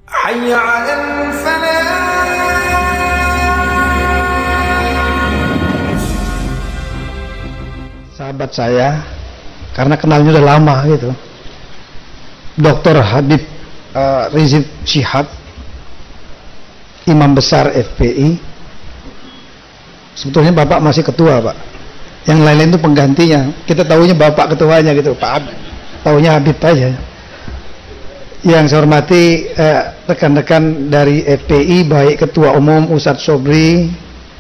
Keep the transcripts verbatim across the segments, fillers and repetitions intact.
حي على الفلاح. Sahabat saya, karena kenalnya udah lama gitu, Doktor Habib uh, Rizik Syihab, Imam Besar F P I. Sebetulnya Bapak masih ketua, Pak. Yang lain-lain itu penggantinya. Kita tahunya Bapak ketuanya gitu, Pak Habib. Tahunya Habib aja. Yang saya hormati eh, rekan-rekan dari F P I, baik Ketua Umum Ustadz Sobri,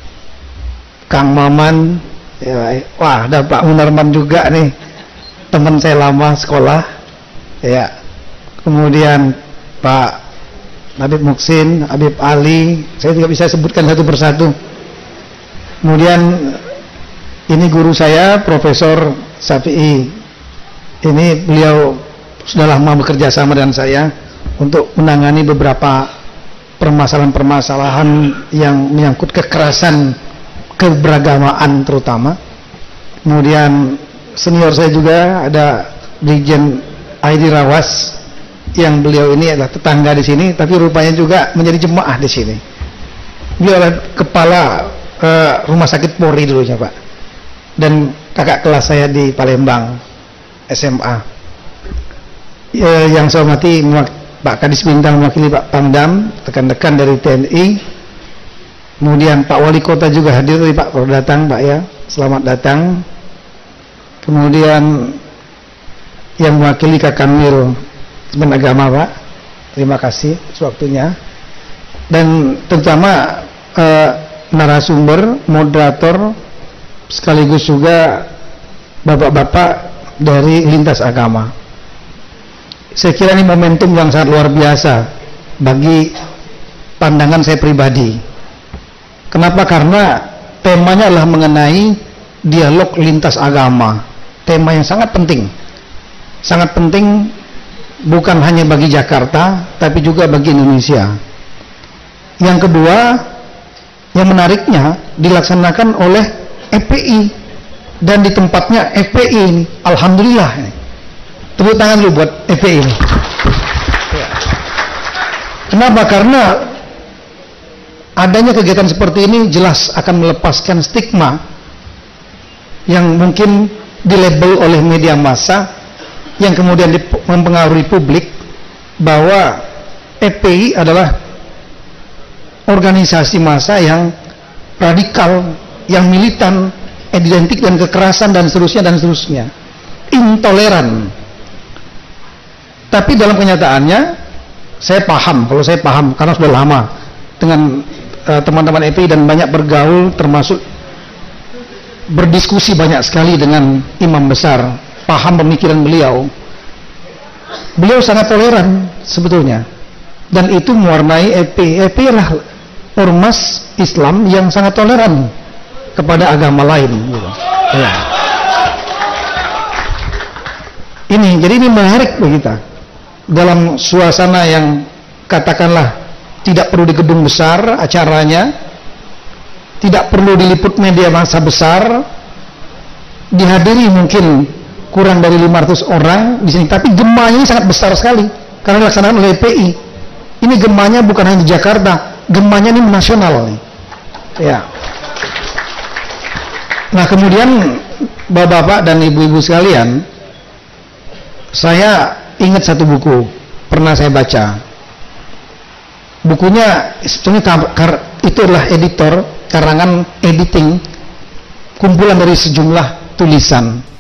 Kang Maman, ya, wah ada Pak Munarman juga nih, teman saya lama sekolah, ya. Kemudian Pak Habib Muksin, Habib Ali, saya tidak bisa sebutkan satu persatu. Kemudian ini guru saya, Profesor Syafi'i. Ini beliau sudah lama bekerja sama dengan saya untuk menangani beberapa permasalahan-permasalahan yang menyangkut kekerasan keberagamaan terutama. Kemudian senior saya juga ada Brigjen Aidi Rawas, yang beliau ini adalah tetangga di sini, tapi rupanya juga menjadi jemaah di sini. Beliau adalah kepala uh, rumah sakit Polri dulunya, Pak, dan kakak kelas saya di Palembang S M A. Ya, yang saya hormati Pak Kadis Bintang mewakili Pak Pangdam, rekan-rekan dari T N I. Kemudian Pak Wali Kota juga hadir tadi, Pak, baru datang, Pak, ya, selamat datang. Kemudian yang mewakili Kak Kamil Kementerian Agama, Pak, terima kasih waktunya. Dan terutama eh, narasumber, moderator, sekaligus juga bapak-bapak dari lintas agama. Saya kira ini momentum yang sangat luar biasa bagi pandangan saya pribadi. Kenapa? Karena temanya adalah mengenai dialog lintas agama. Tema yang sangat penting. Sangat penting bukan hanya bagi Jakarta, tapi juga bagi Indonesia. Yang kedua, yang menariknya dilaksanakan oleh F P I, dan di tempatnya F P I ini. Alhamdulillah. Tepuk tangan dulu buat F P I ini. Kenapa? Karena adanya kegiatan seperti ini jelas akan melepaskan stigma yang mungkin dilabel oleh media massa, yang kemudian mempengaruhi publik bahwa F P I adalah organisasi massa yang radikal, yang militan, identik dengan kekerasan dan seterusnya dan seterusnya, intoleran. Tapi dalam kenyataannya saya paham, kalau saya paham karena sudah lama dengan teman-teman uh, F P I dan banyak bergaul, termasuk berdiskusi banyak sekali dengan imam besar, paham pemikiran beliau. Beliau sangat toleran sebetulnya, dan itu mewarnai F P I. F P I adalah ormas Islam yang sangat toleran kepada agama lain, gitu. Ya. Ini, jadi ini menarik bagi kita dalam suasana yang katakanlah tidak perlu di gedung besar acaranya, tidak perlu diliput media massa besar, dihadiri mungkin kurang dari lima ratus orang di sini, tapi gemanya ini sangat besar sekali karena dilaksanakan oleh F P I. Ini gemanya bukan hanya di Jakarta, gemanya ini nasional nih. Ya. Nah, kemudian bapak-bapak dan ibu-ibu sekalian, saya ingat satu buku pernah saya baca. Bukunya sebetulnya itu adalah editor, karangan editing, kumpulan dari sejumlah tulisan.